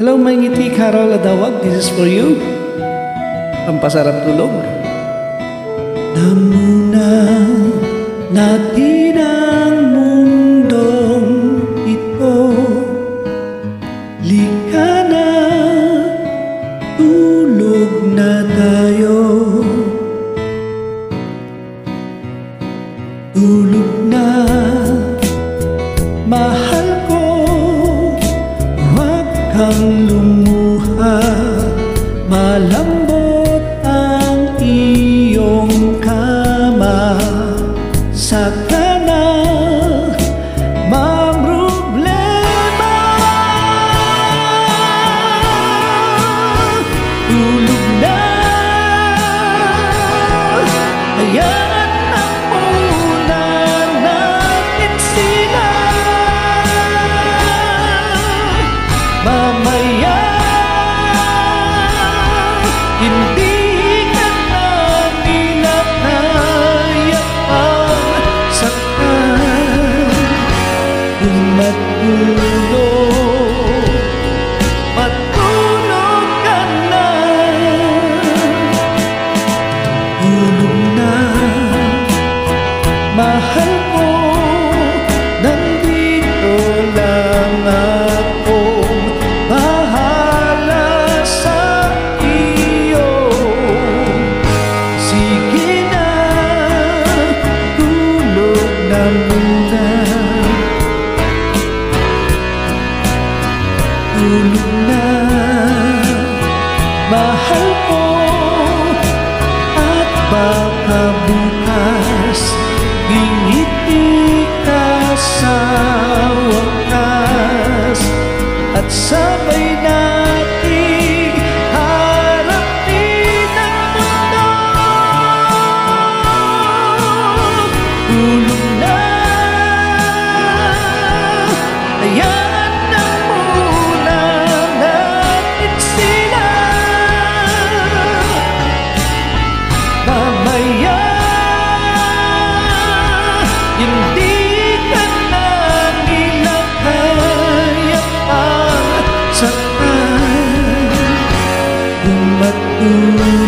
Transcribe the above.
Hello, may ngiti, Carol Adawag. This is for you. Pampasarap tulog. Namuna natin ang mundong ito. Lika na, tulog na tayo. Tulog na, mahal ko. Huwag kang lumuha, malambot ang iyong kama. Saka na mamroblema. Tulog na, hayaan na muna natin sila. Mamaya hindi ka na nila kaya ang saktan. Kung matulog ka na. Tulog na, mahal ko. Nandito lang akong bahala sa iyo. Sige na, tulog na muna. Tulog na, mahal ko. At baka bukas ngingiti ka sa wakas. At sabay nating harapin ang mundo. Tulog na, hayaan na muna natin sila. Mamaya hindi ka na nila kaya ang saktan. Kung matulog